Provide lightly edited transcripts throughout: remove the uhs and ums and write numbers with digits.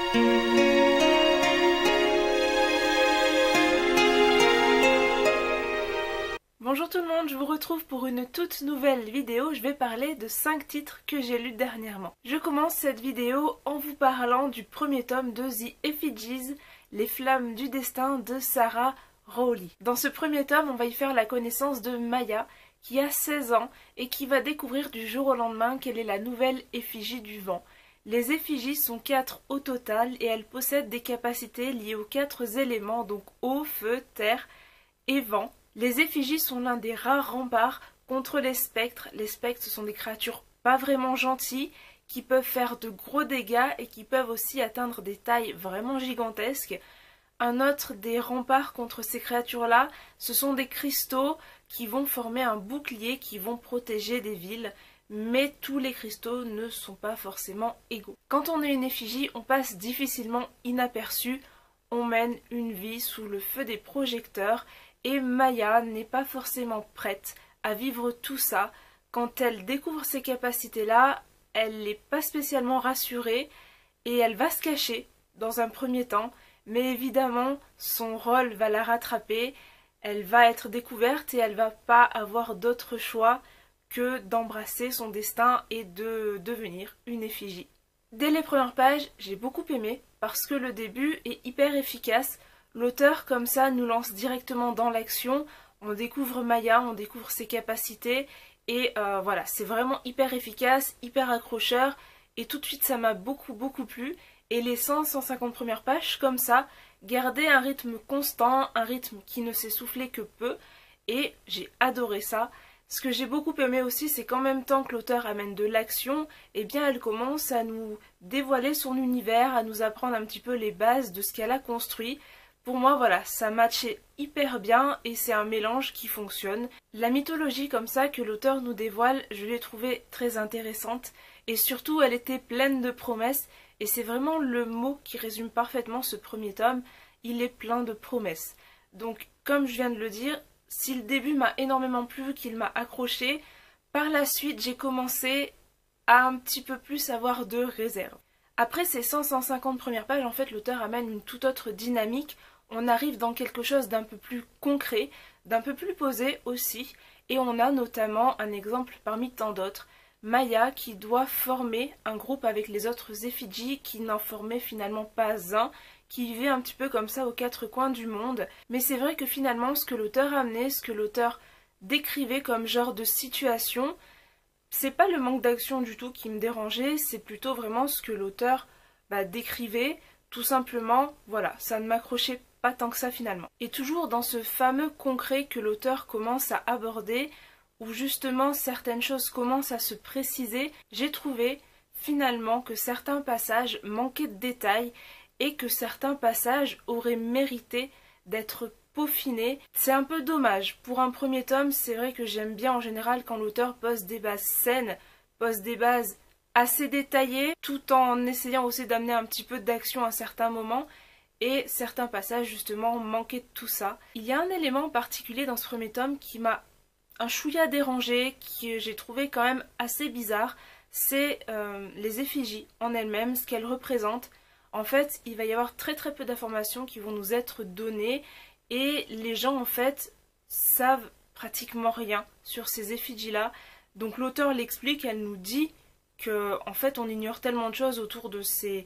Bonjour tout le monde, je vous retrouve pour une toute nouvelle vidéo. Je vais parler de 5 titres que j'ai lus dernièrement. Je commence cette vidéo en vous parlant du premier tome de The Effigies, Les Flammes du Destin de Sarah Rowley. Dans ce premier tome, on va y faire la connaissance de Maya, qui a 16 ans et qui va découvrir du jour au lendemain qu'elle est la nouvelle effigie du vent. Les effigies sont 4 au total et elles possèdent des capacités liées aux 4 éléments, donc eau, feu, terre et vent. Les effigies sont l'un des rares remparts contre les spectres. Les spectres, ce sont des créatures pas vraiment gentilles, qui peuvent faire de gros dégâts et qui peuvent aussi atteindre des tailles vraiment gigantesques. Un autre des remparts contre ces créatures-là, ce sont des cristaux qui vont former un bouclier qui vont protéger des villes. Mais tous les cristaux ne sont pas forcément égaux. Quand on est une effigie, on passe difficilement inaperçu. On mène une vie sous le feu des projecteurs. Et Maya n'est pas forcément prête à vivre tout ça. Quand elle découvre ces capacités-là, elle n'est pas spécialement rassurée et elle va se cacher dans un premier temps. Mais évidemment, son rôle va la rattraper, elle va être découverte et elle va pas avoir d'autre choix que d'embrasser son destin et de devenir une effigie. Dès les premières pages, j'ai beaucoup aimé parce que le début est hyper efficace. L'auteur, comme ça, nous lance directement dans l'action, on découvre Maya, on découvre ses capacités, et voilà, c'est vraiment hyper efficace, hyper accrocheur, et tout de suite ça m'a beaucoup plu, et les 100-150 premières pages, comme ça, gardaient un rythme constant, un rythme qui ne s'essoufflait que peu, et j'ai adoré ça. Ce que j'ai beaucoup aimé aussi, c'est qu'en même temps que l'auteur amène de l'action, eh bien elle commence à nous dévoiler son univers, à nous apprendre un petit peu les bases de ce qu'elle a construit. Pour moi, voilà, ça matchait hyper bien et c'est un mélange qui fonctionne. La mythologie comme ça que l'auteur nous dévoile, je l'ai trouvée très intéressante et surtout elle était pleine de promesses et c'est vraiment le mot qui résume parfaitement ce premier tome, il est plein de promesses. Donc comme je viens de le dire, si le début m'a énormément plu, qu'il m'a accroché, par la suite j'ai commencé à un petit peu plus avoir de réserve. Après ces 100-150 premières pages, en fait l'auteur amène une toute autre dynamique. On arrive dans quelque chose d'un peu plus concret, d'un peu plus posé aussi, et on a notamment un exemple parmi tant d'autres, Maya qui doit former un groupe avec les autres effigies qui n'en formaient finalement pas un, qui vivait un petit peu comme ça aux 4 coins du monde. Mais c'est vrai que finalement ce que l'auteur amenait, ce que l'auteur décrivait comme genre de situation, c'est pas le manque d'action du tout qui me dérangeait, c'est plutôt vraiment ce que l'auteur décrivait. Tout simplement, voilà, ça ne m'accrochait pas tant que ça finalement. Et toujours dans ce fameux concret que l'auteur commence à aborder, où justement certaines choses commencent à se préciser, j'ai trouvé finalement que certains passages manquaient de détails et que certains passages auraient mérité d'être peaufinés. C'est un peu dommage. Pour un premier tome, c'est vrai que j'aime bien en général quand l'auteur pose des bases saines, pose des bases assez détaillées, tout en essayant aussi d'amener un petit peu d'action à certains moments, et certains passages justement manquaient de tout ça. Il y a un élément particulier dans ce premier tome qui m'a un chouïa dérangé, que j'ai trouvé quand même assez bizarre, c'est les effigies en elles-mêmes, ce qu'elles représentent. En fait, il va y avoir très peu d'informations qui vont nous être données, et les gens en fait savent pratiquement rien sur ces effigies-là. Donc l'auteur l'explique, elle nous dit que en fait on ignore tellement de choses autour de ces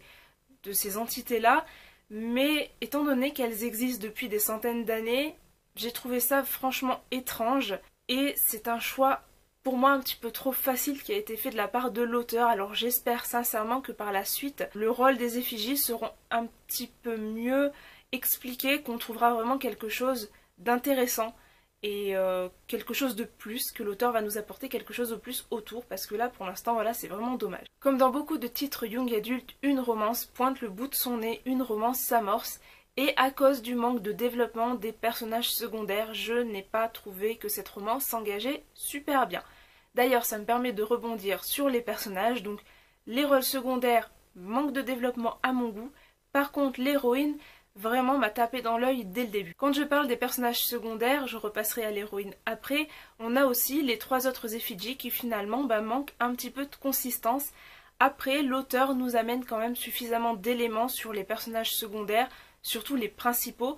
entités-là, mais étant donné qu'elles existent depuis des centaines d'années, j'ai trouvé ça franchement étrange, et c'est un choix pour moi un petit peu trop facile qui a été fait de la part de l'auteur. Alors j'espère sincèrement que par la suite, le rôle des effigies seront un petit peu mieux expliqués, qu'on trouvera vraiment quelque chose d'intéressant et quelque chose de plus, que l'auteur va nous apporter quelque chose de plus autour, parce que là pour l'instant voilà, c'est vraiment dommage. Comme dans beaucoup de titres young adultes, une romance pointe le bout de son nez, une romance s'amorce, et à cause du manque de développement des personnages secondaires, je n'ai pas trouvé que cette romance s'engageait super bien. D'ailleurs ça me permet de rebondir sur les personnages, donc les rôles secondaires, manque de développement à mon goût, par contre l'héroïne vraiment m'a tapé dans l'œil dès le début. Quand je parle des personnages secondaires, je repasserai à l'héroïne après, on a aussi les 3 autres effigies qui finalement manquent un petit peu de consistance, Après, l'auteur nous amène quand même suffisamment d'éléments sur les personnages secondaires, surtout les principaux.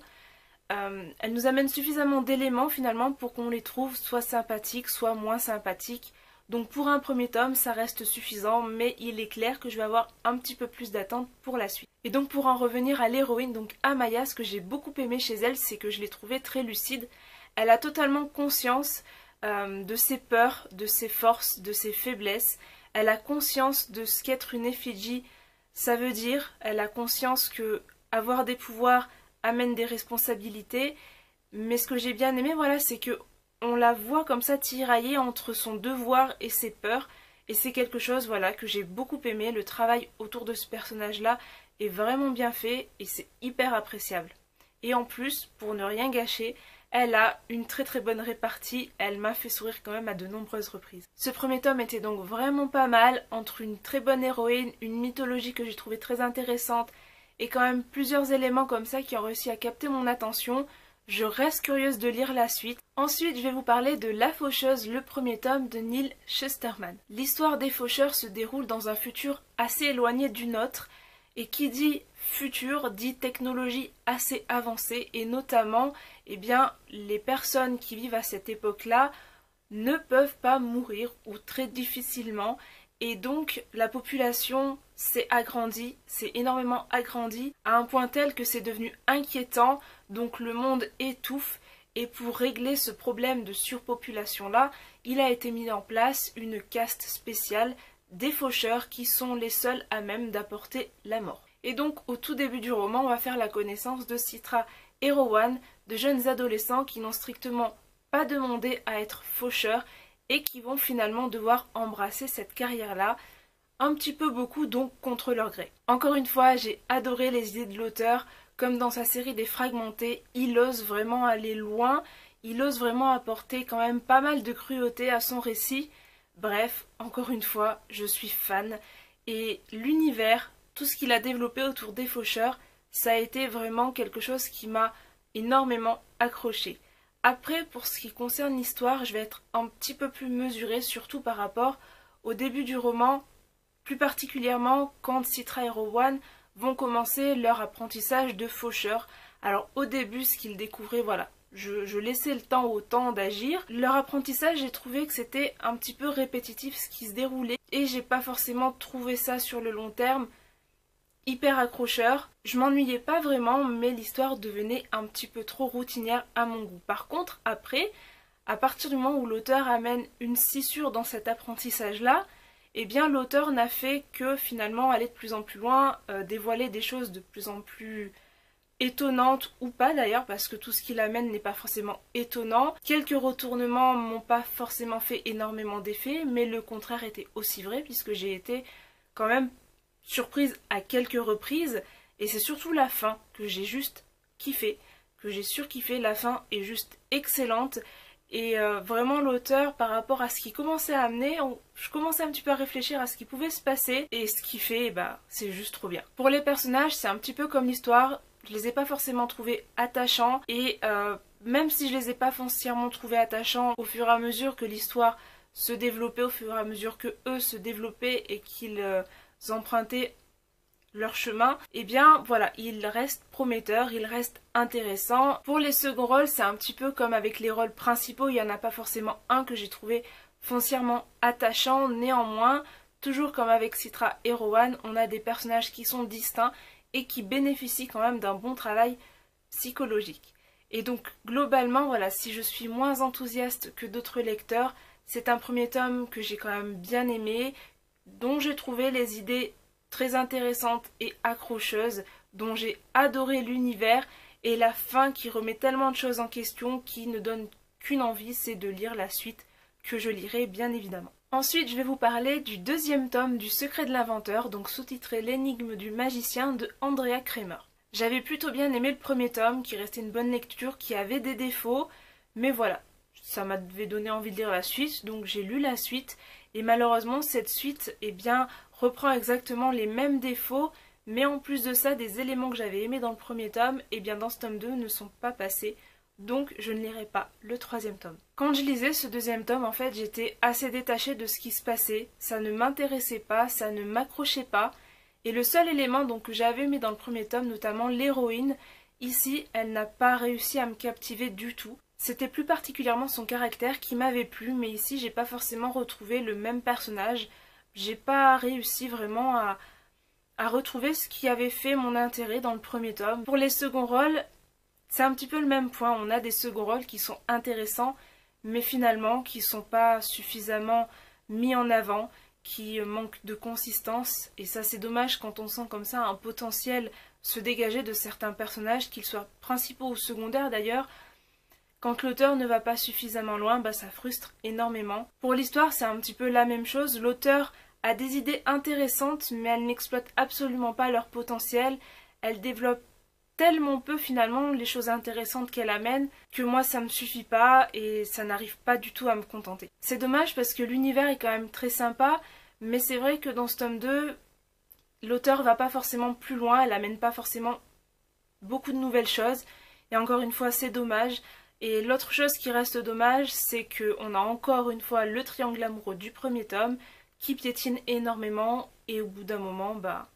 Elle nous amène suffisamment d'éléments finalement pour qu'on les trouve soit sympathiques, soit moins sympathiques. Donc pour un premier tome, ça reste suffisant, mais il est clair que je vais avoir un petit peu plus d'attente pour la suite. Et donc pour en revenir à l'héroïne, donc Amaya, ce que j'ai beaucoup aimé chez elle, c'est que je l'ai trouvée très lucide. Elle a totalement conscience de ses peurs, de ses forces, de ses faiblesses. Elle a conscience de ce qu'être une effigie, ça veut dire. Elle a conscience que avoir des pouvoirs amène des responsabilités. Mais ce que j'ai bien aimé, voilà, c'est que on la voit comme ça tirailler entre son devoir et ses peurs. Et c'est quelque chose, voilà, que j'ai beaucoup aimé. Le travail autour de ce personnage-là est vraiment bien fait et c'est hyper appréciable. Et en plus, pour ne rien gâcher, elle a une très très bonne répartie, elle m'a fait sourire quand même à de nombreuses reprises. Ce premier tome était donc vraiment pas mal, entre une très bonne héroïne, une mythologie que j'ai trouvée très intéressante, et quand même plusieurs éléments comme ça qui ont réussi à capter mon attention. Je reste curieuse de lire la suite. Ensuite, je vais vous parler de La Faucheuse, le premier tome de Neal Shusterman. L'histoire des faucheurs se déroule dans un futur assez éloigné du nôtre, et qui dit futur dit technologie assez avancée, et notamment, eh bien, les personnes qui vivent à cette époque-là ne peuvent pas mourir ou très difficilement, et donc la population s'est agrandie, s'est énormément agrandie, à un point tel que c'est devenu inquiétant, donc le monde étouffe, et pour régler ce problème de surpopulation-là, il a été mis en place une caste spéciale des faucheurs qui sont les seuls à même d'apporter la mort. Et donc au tout début du roman, on va faire la connaissance de Citra et Rowan, de jeunes adolescents qui n'ont strictement pas demandé à être faucheurs et qui vont finalement devoir embrasser cette carrière-là, un petit peu beaucoup donc contre leur gré. Encore une fois, j'ai adoré les idées de l'auteur, comme dans sa série des Fragmentés, il ose vraiment aller loin, il ose vraiment apporter quand même pas mal de cruauté à son récit. Bref, encore une fois, je suis fan, et l'univers, tout ce qu'il a développé autour des faucheurs, ça a été vraiment quelque chose qui m'a énormément accroché. Après, pour ce qui concerne l'histoire, je vais être un petit peu plus mesurée, surtout par rapport au début du roman, plus particulièrement quand Citra et Rowan vont commencer leur apprentissage de faucheurs. Alors au début, ce qu'ils découvraient, voilà, je laissais le temps au temps d'agir. Leur apprentissage, j'ai trouvé que c'était un petit peu répétitif ce qui se déroulait, et j'ai pas forcément trouvé ça sur le long terme hyper accrocheur. Je m'ennuyais pas vraiment, mais l'histoire devenait un petit peu trop routinière à mon goût. Par contre, après, à partir du moment où l'auteur amène une scissure dans cet apprentissage-là, eh bien l'auteur n'a fait que finalement aller de plus en plus loin, dévoiler des choses de plus en plus étonnantes, ou pas d'ailleurs, parce que tout ce qu'il amène n'est pas forcément étonnant. Quelques retournements m'ont pas forcément fait énormément d'effet, mais le contraire était aussi vrai, puisque j'ai été quand même surprise à quelques reprises, et c'est surtout la fin que j'ai juste kiffé, que j'ai surkiffé. La fin est juste excellente, et vraiment l'auteur, par rapport à ce qu'il commençait à amener, je commençais un petit peu à réfléchir à ce qui pouvait se passer, et ce qu'il fait, bah, c'est juste trop bien. Pour les personnages, c'est un petit peu comme l'histoire, je les ai pas forcément trouvés attachants, et même si je les ai pas foncièrement trouvés attachants au fur et à mesure que l'histoire se développait, au fur et à mesure que eux se développaient et qu'ils emprunter leur chemin, et bien voilà, il reste prometteur, il reste intéressant. Pour les seconds rôles, c'est un petit peu comme avec les rôles principaux, il n'y en a pas forcément un que j'ai trouvé foncièrement attachant. Néanmoins, toujours comme avec Citra et Rowan, on a des personnages qui sont distincts et qui bénéficient quand même d'un bon travail psychologique. Et donc globalement, voilà, si je suis moins enthousiaste que d'autres lecteurs, c'est un premier tome que j'ai quand même bien aimé, dont j'ai trouvé les idées très intéressantes et accrocheuses, dont j'ai adoré l'univers, et la fin qui remet tellement de choses en question qui ne donne qu'une envie, c'est de lire la suite, que je lirai bien évidemment. Ensuite, je vais vous parler du deuxième tome du Secret de l'inventeur, donc sous-titré L'énigme du magicien de Andrea Cremer. J'avais plutôt bien aimé le premier tome, qui restait une bonne lecture, qui avait des défauts, mais voilà, ça m'avait donné envie de lire la suite, donc j'ai lu la suite, et malheureusement cette suite, eh bien, reprend exactement les mêmes défauts, mais en plus de ça, des éléments que j'avais aimés dans le premier tome, eh bien dans ce tome 2 ne sont pas passés. donc je ne lirai pas le troisième tome. Quand je lisais ce deuxième tome, en fait, j'étais assez détachée de ce qui se passait, ça ne m'intéressait pas, ça ne m'accrochait pas, et le seul élément donc, que j'avais mis dans le premier tome, notamment l'héroïne, ici, elle n'a pas réussi à me captiver du tout. C'était plus particulièrement son caractère qui m'avait plu, mais ici, j'ai pas forcément retrouvé le même personnage, j'ai pas réussi vraiment à retrouver ce qui avait fait mon intérêt dans le premier tome. Pour les seconds rôles, c'est un petit peu le même point, on a des seconds rôles qui sont intéressants, mais finalement qui sont pas suffisamment mis en avant, qui manquent de consistance, et ça c'est dommage quand on sent comme ça un potentiel se dégager de certains personnages, qu'ils soient principaux ou secondaires d'ailleurs. Quand l'auteur ne va pas suffisamment loin, bah ça frustre énormément. Pour l'histoire, c'est un petit peu la même chose, l'auteur a des idées intéressantes, mais elle n'exploite absolument pas leur potentiel, elle développe tellement peu finalement les choses intéressantes qu'elle amène que moi ça me suffit pas et ça n'arrive pas du tout à me contenter. C'est dommage parce que l'univers est quand même très sympa, mais c'est vrai que dans ce tome 2, l'auteur va pas forcément plus loin, elle amène pas forcément beaucoup de nouvelles choses, et encore une fois c'est dommage. Et l'autre chose qui reste dommage, c'est qu'on a encore une fois le triangle amoureux du premier tome qui piétine énormément, et au bout d'un moment, bah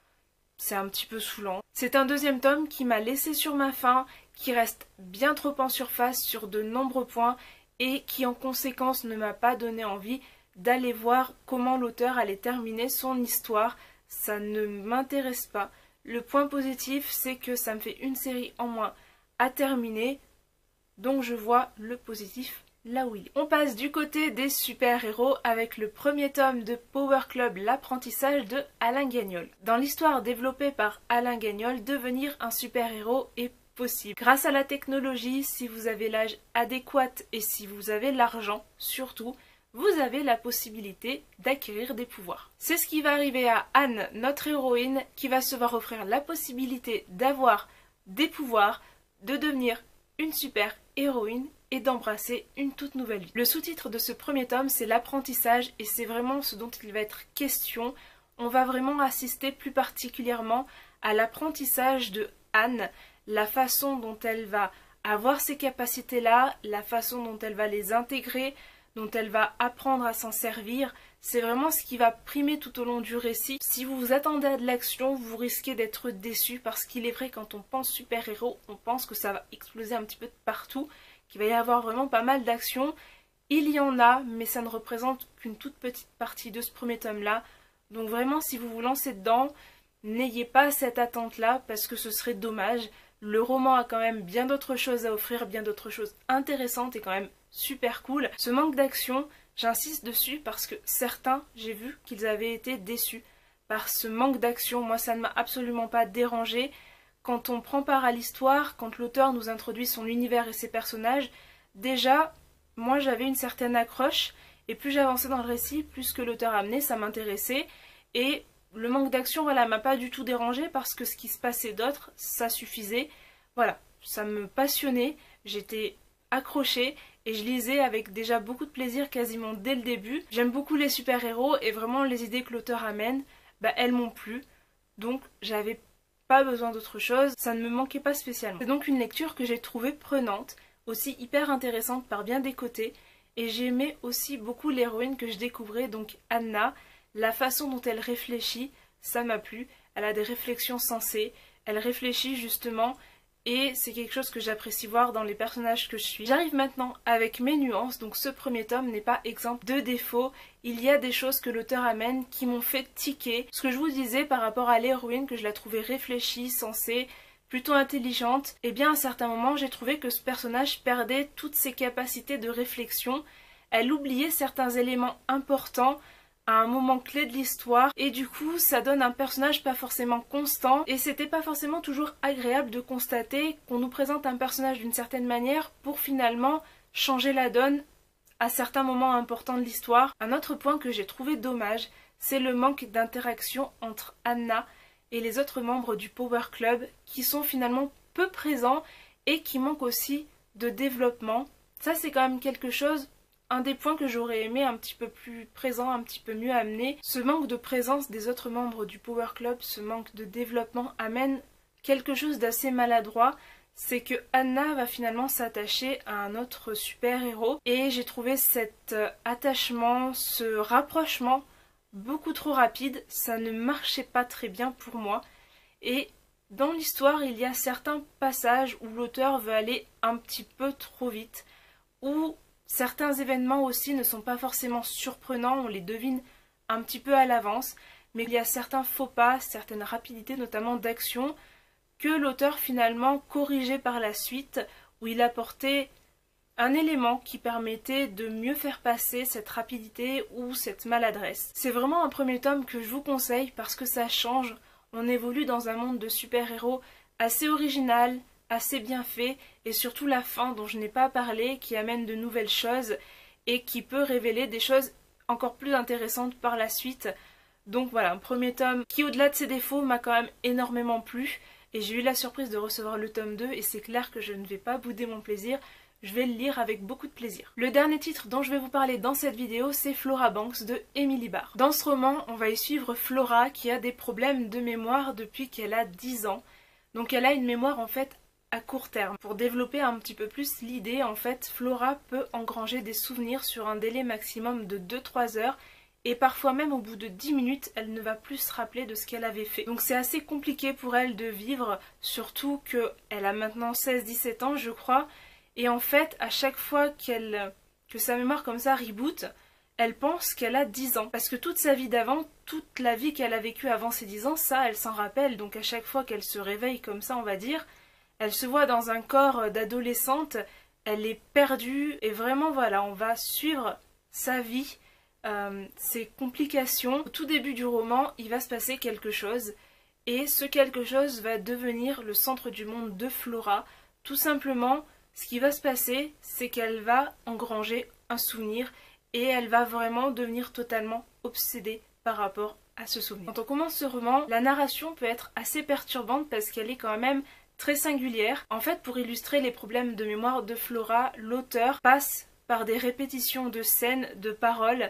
c'est un petit peu saoulant. C'est un deuxième tome qui m'a laissé sur ma faim, qui reste bien trop en surface sur de nombreux points et qui en conséquence ne m'a pas donné envie d'aller voir comment l'auteur allait terminer son histoire. Ça ne m'intéresse pas. Le point positif, c'est que ça me fait une série en moins à terminer, donc je vois le positif là où il est. On passe du côté des super-héros avec le premier tome de Power Club, l'apprentissage de Alain Gagnol. Dans l'histoire développée par Alain Gagnol, devenir un super-héros est possible. Grâce à la technologie, si vous avez l'âge adéquat et si vous avez l'argent surtout, vous avez la possibilité d'acquérir des pouvoirs. C'est ce qui va arriver à Anne, notre héroïne, qui va se voir offrir la possibilité d'avoir des pouvoirs, de devenir une super-héroïne et d'embrasser une toute nouvelle vie. Le sous-titre de ce premier tome, c'est l'apprentissage, et c'est vraiment ce dont il va être question. On va vraiment assister plus particulièrement à l'apprentissage de Anne, la façon dont elle va avoir ces capacités-là, la façon dont elle va les intégrer, dont elle va apprendre à s'en servir. C'est vraiment ce qui va primer tout au long du récit. Si vous vous attendez à de l'action, vous risquez d'être déçu, parce qu'il est vrai, quand on pense super-héros, on pense que ça va exploser un petit peu de partout, qu'il va y avoir vraiment pas mal d'actions. Il y en a, mais ça ne représente qu'une toute petite partie de ce premier tome-là. Donc vraiment, si vous vous lancez dedans, n'ayez pas cette attente-là, parce que ce serait dommage. Le roman a quand même bien d'autres choses à offrir, bien d'autres choses intéressantes et quand même super cool. Ce manque d'action, j'insiste dessus parce que certains, j'ai vu qu'ils avaient été déçus par ce manque d'action. Moi, ça ne m'a absolument pas dérangé. Quand on prend part à l'histoire, quand l'auteur nous introduit son univers et ses personnages, déjà, moi j'avais une certaine accroche, et plus j'avançais dans le récit, plus que l'auteur amenait, ça m'intéressait, et le manque d'action, voilà, m'a pas du tout dérangé, parce que ce qui se passait d'autre, ça suffisait. Voilà, ça me passionnait, j'étais accrochée, et je lisais avec déjà beaucoup de plaisir quasiment dès le début. J'aime beaucoup les super-héros, et vraiment les idées que l'auteur amène, bah elles m'ont plu, donc j'avais pas besoin d'autre chose, ça ne me manquait pas spécialement. C'est donc une lecture que j'ai trouvée prenante, aussi hyper intéressante par bien des côtés, et j'aimais aussi beaucoup l'héroïne que je découvrais, donc Anna. La façon dont elle réfléchit, ça m'a plu, elle a des réflexions sensées, elle réfléchit justement, et c'est quelque chose que j'apprécie voir dans les personnages que je suis. J'arrive maintenant avec mes nuances, donc ce premier tome n'est pas exempt de défauts. Il y a des choses que l'auteur amène qui m'ont fait tiquer. Ce que je vous disais par rapport à l'héroïne, que je la trouvais réfléchie, sensée, plutôt intelligente, et bien à certains moments j'ai trouvé que ce personnage perdait toutes ses capacités de réflexion. Elle oubliait certains éléments importants à un moment clé de l'histoire, et du coup ça donne un personnage pas forcément constant, et c'était pas forcément toujours agréable de constater qu'on nous présente un personnage d'une certaine manière pour finalement changer la donne à certains moments importants de l'histoire. Un autre point que j'ai trouvé dommage, c'est le manque d'interaction entre Anna et les autres membres du Power Club, qui sont finalement peu présents et qui manquent aussi de développement. Ça c'est quand même quelque chose, un des points que j'aurais aimé un petit peu plus présent, un petit peu mieux amené. Ce manque de présence des autres membres du Power Club, ce manque de développement amène quelque chose d'assez maladroit. c'est que Anna va finalement s'attacher à un autre super-héros et j'ai trouvé cet attachement, ce rapprochement beaucoup trop rapide, ça ne marchait pas très bien pour moi et dans l'histoire il y a certains passages où l'auteur veut aller un petit peu trop vite, où certains événements aussi ne sont pas forcément surprenants, on les devine un petit peu à l'avance, mais il y a certains faux pas, certaines rapidités notamment d'action que l'auteur finalement corrigeait par la suite, où il apportait un élément qui permettait de mieux faire passer cette rapidité ou cette maladresse. C'est vraiment un premier tome que je vous conseille parce que ça change, on évolue dans un monde de super-héros assez original, assez bien fait, et surtout la fin dont je n'ai pas parlé, qui amène de nouvelles choses et qui peut révéler des choses encore plus intéressantes par la suite. Donc voilà, un premier tome qui au-delà de ses défauts m'a quand même énormément plu, et j'ai eu la surprise de recevoir le tome 2 et c'est clair que je ne vais pas bouder mon plaisir, je vais le lire avec beaucoup de plaisir. Le dernier titre dont je vais vous parler dans cette vidéo, c'est Flora Banks de Emily Barr. Dans ce roman, on va y suivre Flora qui a des problèmes de mémoire depuis qu'elle a 10 ans. Donc elle a une mémoire en fait à court terme. Pour développer un petit peu plus l'idée, en fait, Flora peut engranger des souvenirs sur un délai maximum de 2-3 heures et parfois même au bout de 10 minutes, elle ne va plus se rappeler de ce qu'elle avait fait. Donc c'est assez compliqué pour elle de vivre, surtout qu'elle a maintenant 16-17 ans je crois, et en fait à chaque fois que sa mémoire comme ça reboot, elle pense qu'elle a 10 ans. Parce que toute sa vie d'avant, toute la vie qu'elle a vécue avant ses 10 ans, ça elle s'en rappelle, donc à chaque fois qu'elle se réveille comme ça on va dire, elle se voit dans un corps d'adolescente, elle est perdue, et vraiment voilà, on va suivre sa vie, ses complications. Au tout début du roman, il va se passer quelque chose, et ce quelque chose va devenir le centre du monde de Flora. Tout simplement, ce qui va se passer, c'est qu'elle va engranger un souvenir, et elle va vraiment devenir totalement obsédée par rapport à ce souvenir. Quand on commence ce roman, la narration peut être assez perturbante parce qu'elle est quand même très singulière. En fait, pour illustrer les problèmes de mémoire de Flora, l'auteur passe par des répétitions de scènes, de paroles,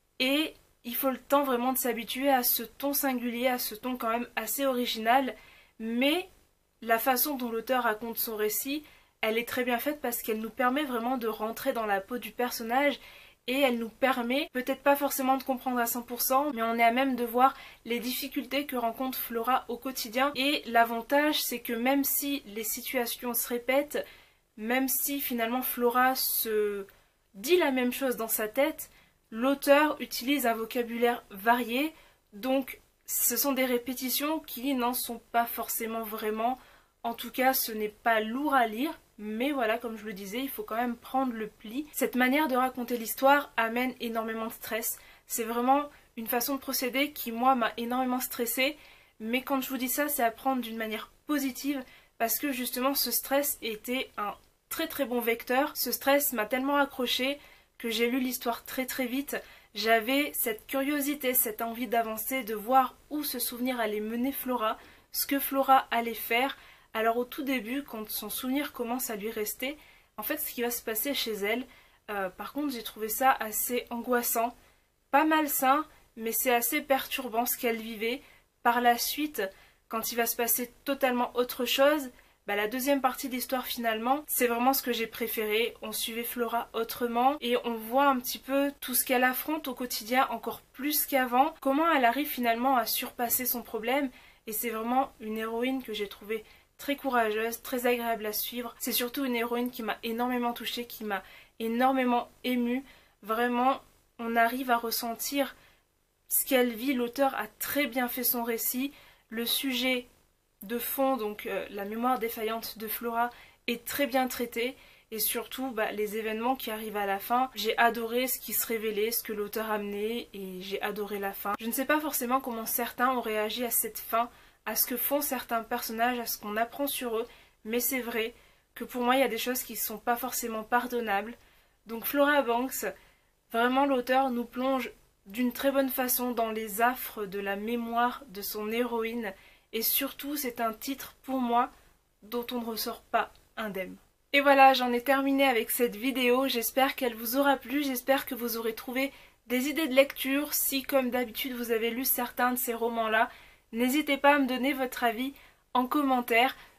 et il faut le temps vraiment de s'habituer à ce ton singulier, à ce ton quand même assez original, mais la façon dont l'auteur raconte son récit, elle est très bien faite parce qu'elle nous permet vraiment de rentrer dans la peau du personnage et elle nous permet, peut-être pas forcément de comprendre à 100%, mais on est à même de voir les difficultés que rencontre Flora au quotidien. Et l'avantage, c'est que même si les situations se répètent, même si finalement Flora se dit la même chose dans sa tête, l'auteur utilise un vocabulaire varié, donc ce sont des répétitions qui n'en sont pas forcément vraiment. En tout cas, ce n'est pas lourd à lire, mais voilà, comme je le disais, il faut quand même prendre le pli. Cette manière de raconter l'histoire amène énormément de stress. C'est vraiment une façon de procéder qui, moi, m'a énormément stressée. Mais quand je vous dis ça, c'est à prendre d'une manière positive, parce que justement, ce stress était un très très bon vecteur. Ce stress m'a tellement accroché que j'ai lu l'histoire très très vite. J'avais cette curiosité, cette envie d'avancer, de voir où ce souvenir allait mener Flora, ce que Flora allait faire. Alors au tout début, quand son souvenir commence à lui rester, en fait ce qui va se passer chez elle, par contre j'ai trouvé ça assez angoissant, pas malsain, mais c'est assez perturbant ce qu'elle vivait. Par la suite, quand il va se passer totalement autre chose, la deuxième partie de l'histoire finalement, c'est vraiment ce que j'ai préféré. On suivait Flora autrement et on voit un petit peu tout ce qu'elle affronte au quotidien encore plus qu'avant, comment elle arrive finalement à surpasser son problème, et c'est vraiment une héroïne que j'ai trouvée très courageuse, très agréable à suivre. C'est surtout une héroïne qui m'a énormément touchée, qui m'a énormément émue. Vraiment, on arrive à ressentir ce qu'elle vit. L'auteur a très bien fait son récit. Le sujet de fond, donc la mémoire défaillante de Flora, est très bien traité. Et surtout, les événements qui arrivent à la fin. J'ai adoré ce qui se révélait, ce que l'auteur amenait, et j'ai adoré la fin. Je ne sais pas forcément comment certains ont réagi à cette fin, à ce que font certains personnages, à ce qu'on apprend sur eux, mais c'est vrai que pour moi il y a des choses qui ne sont pas forcément pardonnables. Donc Flora Banks, vraiment l'auteur nous plonge d'une très bonne façon dans les affres de la mémoire de son héroïne, et surtout c'est un titre pour moi dont on ne ressort pas indemne. Et voilà, j'en ai terminé avec cette vidéo, j'espère qu'elle vous aura plu, j'espère que vous aurez trouvé des idées de lecture. Si comme d'habitude vous avez lu certains de ces romans-là, n'hésitez pas à me donner votre avis en commentaire.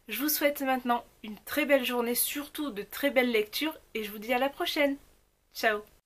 Je vous souhaite maintenant une très belle journée, surtout de très belles lectures, et je vous dis à la prochaine. Ciao!